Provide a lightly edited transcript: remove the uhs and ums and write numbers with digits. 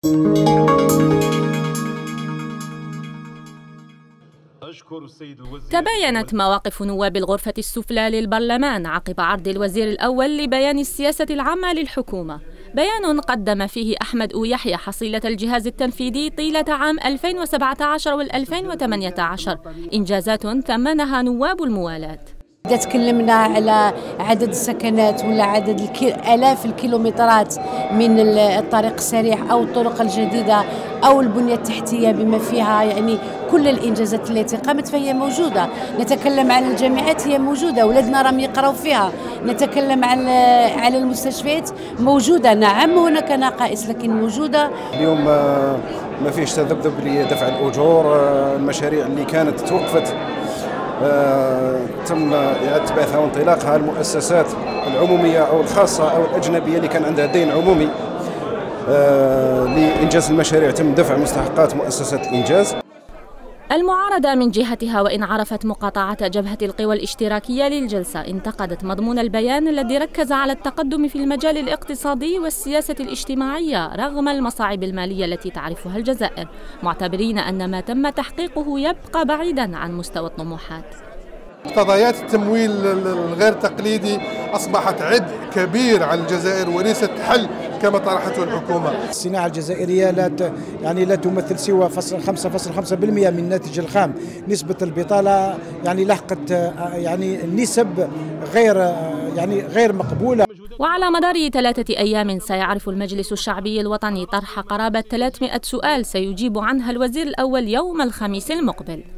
تباينت مواقف نواب الغرفة السفلى للبرلمان عقب عرض الوزير الأول لبيان السياسة العامة للحكومة، بيان قدم فيه أحمد يحيى حصيلة الجهاز التنفيذي طيلة عام 2017 وال2018، إنجازات ثمنها نواب الموالاة. إذا تكلمنا على عدد السكنات ولا عدد آلاف الكيلومترات من الطريق السريع أو الطرق الجديدة أو البنية التحتية بما فيها يعني كل الإنجازات التي قامت فهي موجودة. نتكلم عن الجامعات هي موجودة، أولادنا راهم يقراوا فيها. نتكلم على المستشفيات موجودة، نعم هناك نقائص لكن موجودة. اليوم ما فيش تذبذب لدفع الأجور، المشاريع اللي كانت توقفت تم إعادة بعثها وانطلاقها. المؤسسات العمومية أو الخاصة أو الأجنبية اللي كان عندها دين عمومي لإنجاز المشاريع تم دفع مستحقات مؤسسات الإنجاز. المعارضة من جهتها وإن عرفت مقاطعة جبهة القوى الاشتراكية للجلسة، انتقدت مضمون البيان الذي ركز على التقدم في المجال الاقتصادي والسياسة الاجتماعية رغم المصاعب المالية التي تعرفها الجزائر، معتبرين أن ما تم تحقيقه يبقى بعيداً عن مستوى الطموحات. مقتضيات التمويل الغير تقليدي أصبحت عبء كبير على الجزائر وليست حل كما طرحته الحكومة. الصناعة الجزائرية لا تمثل سوى 5.5% من الناتج الخام. نسبة البطالة لحقت نسب غير مقبولة. وعلى مدار 3 أيام سيعرف المجلس الشعبي الوطني طرح قرابة 300 سؤال سيجيب عنها الوزير الأول يوم الخميس المقبل.